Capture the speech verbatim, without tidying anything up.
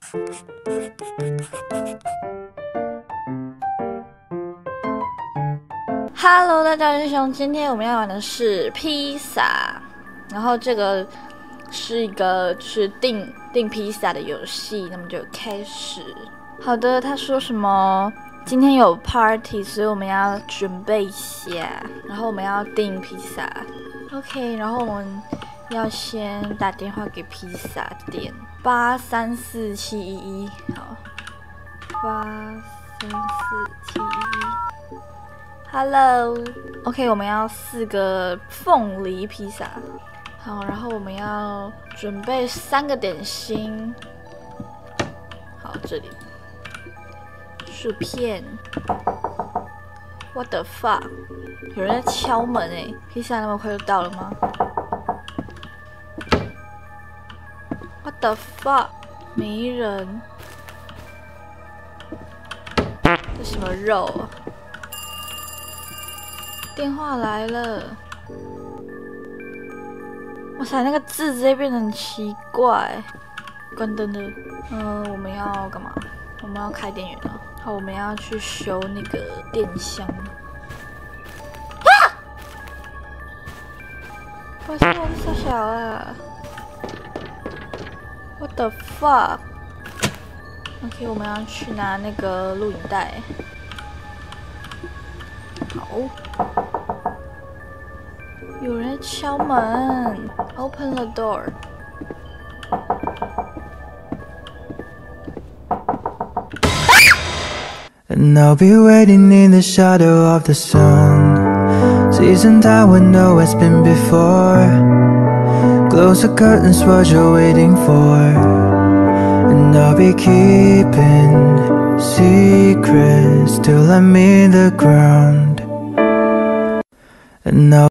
Hello， 大家英雄，今天我们要玩的是披萨，然后这个是一个就是订订披萨的游戏，那么就开始。好的，他说什么？今天有 party， 所以我们要准备一下，然后我们要订披萨。OK， 然后我们要先打电话给披萨店，八三四七一一，好，八三四七一一。Hello，OK， 我们要四个凤梨披萨。好，然后我们要准备三个点心。好，这里薯片。What the fuck？ 有人在敲门哎！披萨那么快就到了吗 ？What the fuck？ 没人。这什么肉啊？电话来了。哇塞，那个字直接变得很奇怪。关灯了。嗯、呃，我们要干嘛？我们要开电源了。好，我们要去修那个电箱。啊！我现在是小啊 ！What the fuck？ OK， 我们要去拿那个录影带。好。有人敲门 ，Open the door。 And I'll be waiting in the shadow of the sun, seasoned down when no one's been before. Close the curtains, what you're waiting for. And I'll be keeping secrets till I'm in the ground. And I'll